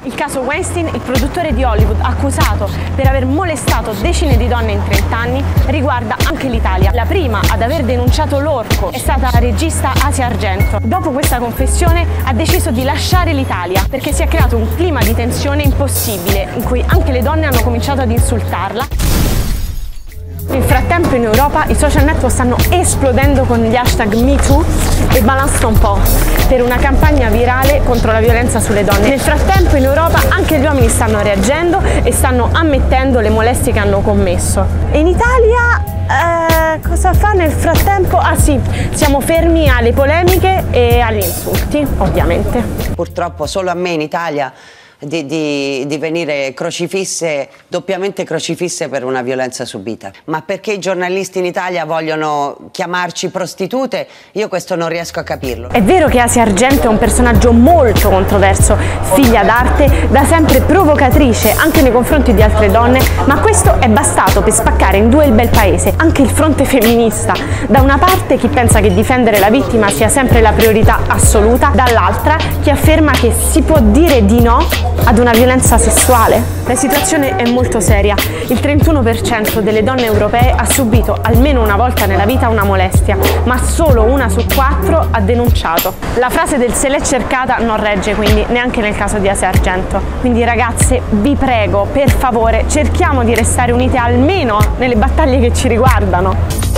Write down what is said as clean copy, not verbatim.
Il caso Weinstein, il produttore di Hollywood accusato per aver molestato decine di donne in 30 anni, riguarda anche l'Italia. La prima ad aver denunciato l'orco è stata la regista Asia Argento. Dopo questa confessione ha deciso di lasciare l'Italia perché si è creato un clima di tensione impossibile in cui anche le donne hanno cominciato ad insultarla. Nel frattempo in Europa i social network stanno esplodendo con gli hashtag MeToo e Balance Ton Po per una campagna virale contro la violenza sulle donne. Nel frattempo in Europa anche gli uomini stanno reagendo e stanno ammettendo le molestie che hanno commesso. E in Italia cosa fa nel frattempo? Ah sì, siamo fermi alle polemiche e agli insulti, ovviamente. Purtroppo solo a me in Italia di venire crocifisse, doppiamente crocifisse per una violenza subita. Ma perché i giornalisti in Italia vogliono chiamarci prostitute? Io questo non riesco a capirlo. È vero che Asia Argento è un personaggio molto controverso, figlia d'arte, da sempre provocatrice anche nei confronti di altre donne, ma questo è bastato per spaccare in due il bel paese, anche il fronte femminista. Da una parte chi pensa che difendere la vittima sia sempre la priorità assoluta, dall'altra chi afferma che si può dire di no ad una violenza sessuale. La situazione è molto seria. Il 31% delle donne europee ha subito almeno una volta nella vita una molestia, ma solo 1 su 4 ha denunciato. La frase del "se l'è cercata" non regge quindi neanche nel caso di Asia Argento. Quindi ragazze, vi prego, per favore, cerchiamo di restare unite almeno nelle battaglie che ci riguardano.